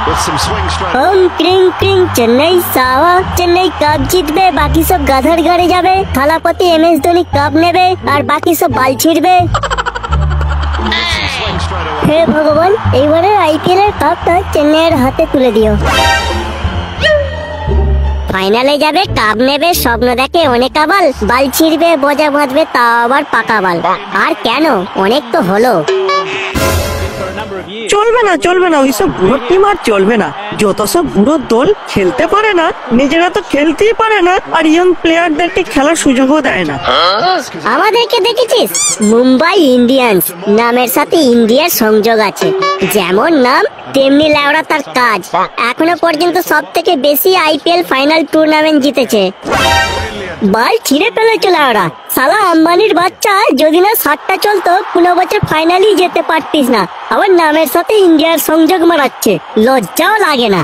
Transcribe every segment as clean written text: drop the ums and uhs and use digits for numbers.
ওম ক্রিং ক্রিং চেন্নাই সাওয়া, চেন্নাই কাপ জিতবে, বাকি সব গাধার ঘরে যাবে। থালাপতি MS ধোনি কাপ নেবে আর বাকি সব বাল ছিড়বে। হে ভগবান, এইবারের IPL এর কাপটা চেন্নাইয়ের হাতে তুলে দিও। ফাইনালে যাবে, কাপ নেবে, স্বপ্ন দেখে অনেক আবাল, বাল ছিড়বে, বোঝা বাঁধবে, তাও আবার পাকা বাল। আর কেন, অনেক তো হলো। চলবে না ওইসব বুড়ো টিম আর চলবে না। যত সব বুড়ো দল খেলতে পারে না, নিজেরা তো খেলতেই পারে না, আর ইয়ং প্লেয়ারদেরকে খেলার সুযোগও দেয় না। আমাদেরকে দেখেছিস? মুম্বাই ইন্ডিয়ান্স নামের সাথে ইন্ডিয়ার সংযোগ আছে। যেমন নাম তেমনি লেওড়া তার কাজ। এখনো পর্যন্ত সব থেকে বেশি IPL ফাইনাল টুর্নামেন্ট জিতেছে। বাল ছিঁড়ে ফেলেছিল ওরা। সালা আম্বানির বাচ্চা, যদি না 7টা চলতো 15 বছর ফাইনালি যেতে পারতিস না। আবার নামের সাথে ইন্ডিয়ার সংযোগ মারাচ্ছে, লজ্জাও লাগে না।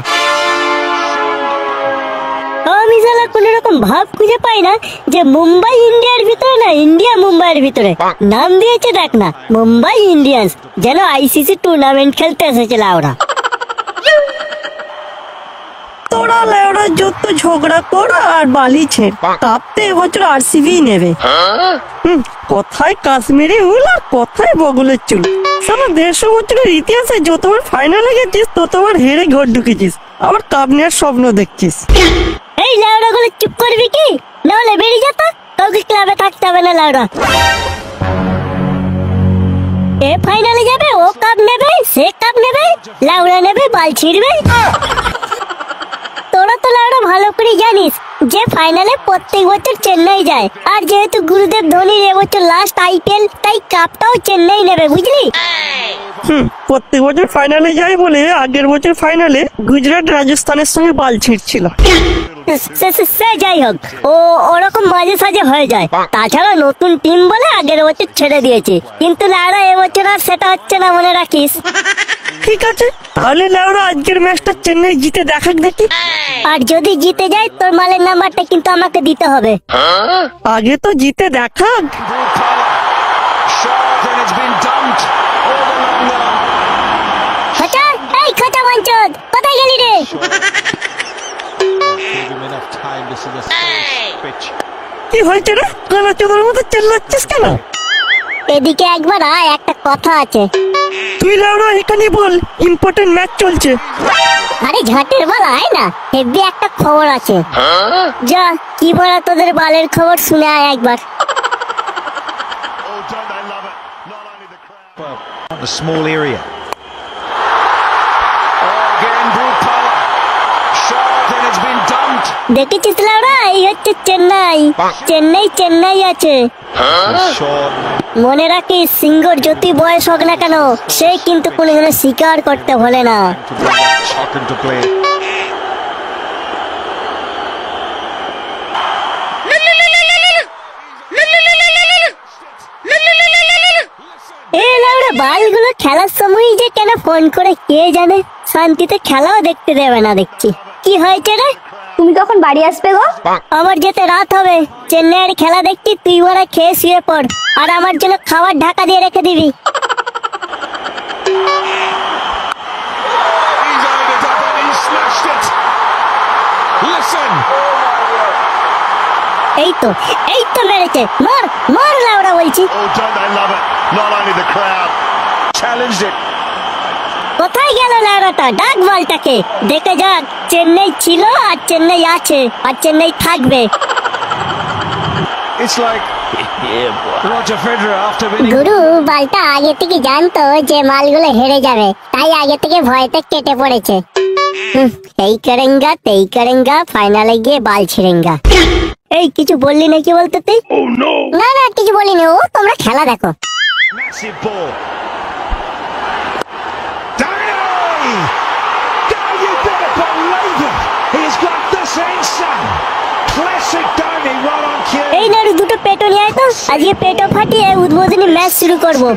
আমি সালা কোন রকম ভাব খুঁজে পাই না যে মুম্বাই ইন্ডিয়ার ভিতরে না ইন্ডিয়া মুম্বাইয়ের ভিতরে। নাম দিয়েছে দেখ না, মুম্বাই ইন্ডিয়ান্স, যেন ICC টুর্নামেন্ট খেলতে এসেছিল ওরা। তোরা লেওড়া যত ঝগড়া কর আর বালি ছেড়, কাঁপতে এবছর RCB নেবে। কোথায় কাশ্মীরি উল আর কোথায় বগলের চুল। সারা 150 বছরের ইতিহাসে যতবার ফাইনালে গেছিস ততবার হেরে ঘর ঢুকেছিস, আবার কাপ নেওয়ার স্বপ্ন দেখছিস। এই লাউড়া গুলো চুপ করবি কি, নাহলে বেরিয়ে যেত। কাউকে ক্লাবে থাকতে হবে না লাউড়া। এ ফাইনালে যাবে, ও কাপ নেবে, সে কাপ নেবে, লাউড়া নেবে, বাল ছিড়বে। তোরা তো লাউড়া ভালো করে জানিস যে ফাইনালে প্রত্যেক বছর চেন্নাই যায়। আর যেহেতু গুরুদেব ধোনির এবছর লাস্ট IPL, তাই কাপটাও চেন্নাই নেবে, বুঝলি? প্রত্যেক বছর ফাইনালে যায় বলে আগের বছর ফাইনালে গুজরাট রাজস্থানের সঙ্গে বাল ছিঁড়ছিল। সে যাই হোক, ও ওরকম মাঝে সাঝে হয়ে যায়। তাছাড়া নতুন টিম বলে আগের বছর ছেড়ে দিয়েছে, কিন্তু লাউড়া এবছর আর সেটা হচ্ছে না, মনে রাখিস। ঠিক আছে, তাহলে লাউড়া আজকের ম্যাচটা চেন্নাই জিতে দেখাক দেখি। আর যদি জিতে যায় তোর মালের নাম্বারটা কিন্তু আমাকে দিতে হবে। আগে তো জিতে দেখাক। খোঁচা, এই খোঁচা মঞ্চদ, কোথায় গেলি রে? কি হয়েছে রে, কানাচোদার মতো চেল্লাচ্ছিস কেন? এদিকে একবার আয়, একটা কথা আছে। তুই লাউড়া এখানে বল, ইম্পর্টেন্ট ম্যাচ চলছে। আরে ঝাটের বল, আয় না, হেভি একটা খবর আছে। যা, কি বলা তোদের বালের খবর, শুনে আয় একবার। A small area. দেখেছিস লাউড়া, এই হচ্ছে চেন্নাই। চেন্নাই আছে। মনে রাখিস, সিঙ্গর যতই বয়স হোক না কেন, সে কিন্তু কোনোদিনও স্বীকার করতে ভোলে না। বালগুলো খেলার সময় যে কেন ফোন করে কে জানে, শান্তিতে খেলাও দেখতে দেবে না দেখছি। কি হয়েছে রে? তুমি কখন বাড়ি আসবে গো? আমার যেতে রাত হবে। চেন্নাইয়ের খেলা দেখছি, তুই ওরা খেয়ে শুয়ে পড়, আর আমার জন্য খাবার ঢাকা দিয়ে রেখে দিবি। এই তো মেরেছে, মার মার লাউড়া বলছি। কোথায় গেল লাউড়াটা? ডাক বলটাকে, দেখে যাক। চেন্নাই ছিল আর চেন্নাই আছে আর চেন্নাই থাকবে। গুরু বালটা আগে থেকে জানতো যে মালগুলো হেরে যাবে, তাই আগে থেকে ভয়তে কেটে পড়েছে। এই করেঙ্গা ফাইনালে গিয়ে বাল ছিড়েঙ্গা। এই কিছু বললি নাকি বলতে তুই? না কিছু বলিনি, ও তোমরা খেলা দেখো। এই নাড়ু দুটো পেটো নিয়ে আয় তো, আজকে পেটো ফাটিয়ে উদ্বোধনী ম্যাচ শুরু করবো।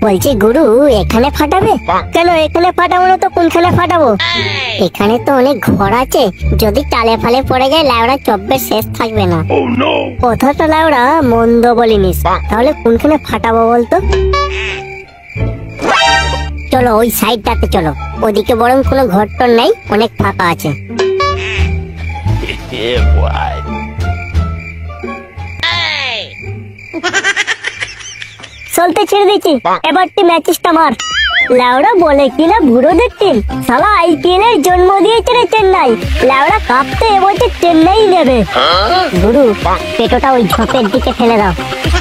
বলছি গুরু, এখানে ফাটাবে? কেন এখানে ফাটাবো না তো কোনখানে ফাটাবো? এখানে তো অনেক ঘর আছে, যদি টালে ফালে পড়ে যায় লেওড়া চব্বের শেষ থাকবে না। কথাটা লেওড়া মন্দ বলিনিস, তাহলে কোনখানে ফাটাবো বলতো? চলো ওই সাইডটাতে চলো, ওদিকে বরং কোনো ঘর টর নেই, অনেক ফাঁকা আছে। চলতে ছেড়ে দিচ্ছি, এবার তুই ম্যাচেসটা মার। লাউড়া বলে কিনা বুড়োদের টিম, সালা আইপিএল এর জন্ম দিয়েছে রে চেন্নাই। লাউড়া কাপ তো এবছর চেন্নাই নেবে। গুরু, পেটোটা ওই ঝোপের দিকে ফেলে দাও।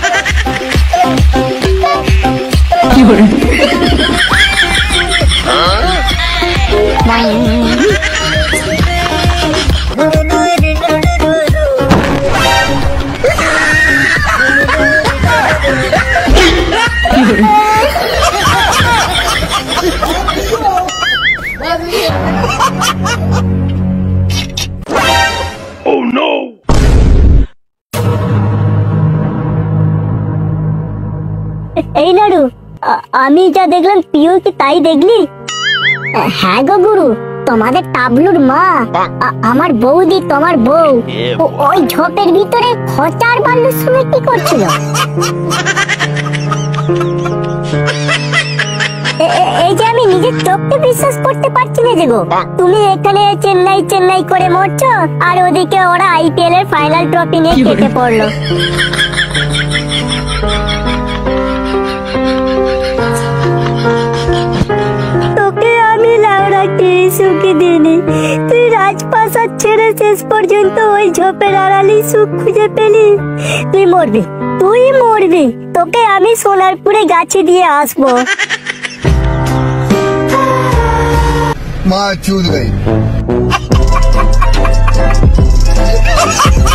এই নাড়ু, আমি যা দেখলাম তুইও কি তাই দেখলি? হ্যাঁ গো গুরু, তোমাদের টাবলুর মা আমার বৌদি, তোমার বউ ওই ঝোপের ভিতরে খচার বাল্যুর সঙ্গে কি করছিল? এই যে আমি নিজের চোখকে বিশ্বাস করতে পারছি না যে গো, তুমি এখানে চেন্নাই চেন্নাই করে মরছো আর ওদিকে ওরা আইপিএল এর ফাইনাল ট্রফি নিয়ে কেটে পড়লো। তোকে আমি লাউড়া কে সুখী দিইনি, তুই রাজপ্রাসাদ ছেড়ে শেষ পর্যন্ত ওই ঝোপের আড়ালেই সুখ খুঁজে পেলি। তুই মরবি, তুই মরবি, তোকে আমি সোনারপুরে গাছে দিয়ে আসবো। माँ चूद गई।